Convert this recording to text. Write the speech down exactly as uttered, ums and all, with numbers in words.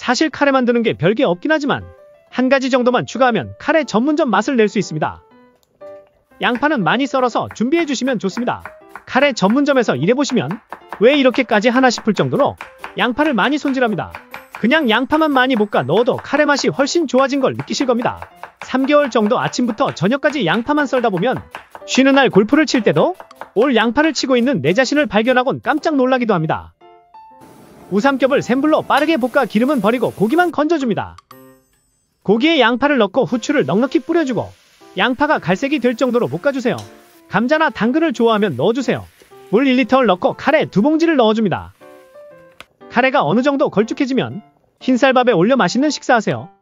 사실 카레 만드는 게 별게 없긴 하지만 한 가지 정도만 추가하면 카레 전문점 맛을 낼 수 있습니다. 양파는 많이 썰어서 준비해 주시면 좋습니다. 카레 전문점에서 일해보시면 왜 이렇게까지 하나 싶을 정도로 양파를 많이 손질합니다. 그냥 양파만 많이 볶아 넣어도 카레 맛이 훨씬 좋아진 걸 느끼실 겁니다. 삼 개월 정도 아침부터 저녁까지 양파만 썰다 보면 쉬는 날 골프를 칠 때도 올 양파를 치고 있는 내 자신을 발견하곤 깜짝 놀라기도 합니다. 우삼겹을 센 불로 빠르게 볶아 기름은 버리고 고기만 건져줍니다. 고기에 양파를 넣고 후추를 넉넉히 뿌려주고 양파가 갈색이 될 정도로 볶아주세요. 감자나 당근을 좋아하면 넣어주세요. 물 일 리터를 넣고 카레 두 봉지를 넣어줍니다. 카레가 어느 정도 걸쭉해지면 흰쌀밥에 올려 맛있는 식사하세요.